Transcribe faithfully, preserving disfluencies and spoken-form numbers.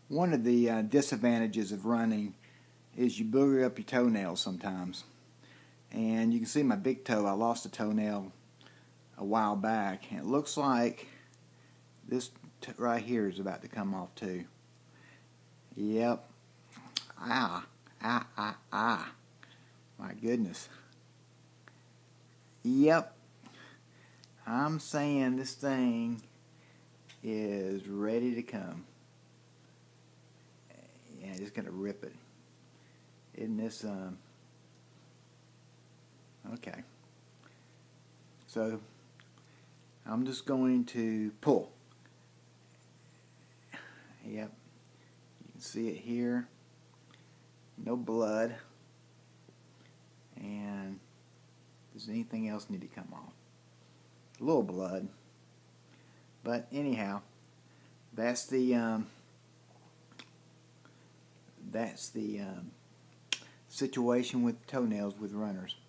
One of the uh, disadvantages of running is you booger up your toenails sometimes. And you can see my big toe, I lost a toenail a while back, and it looks like this t right here is about to come off too. Yep. Ah, ah, ah, ah. My goodness. Yep. I'm saying this thing is ready to come. Yeah, just gonna rip it. Isn't this um okay. So I'm just going to pull. Yep. You can see it here. No blood. And does anything else need to come off? A little blood. But anyhow, that's the um, that's the um, situation with toenails with runners.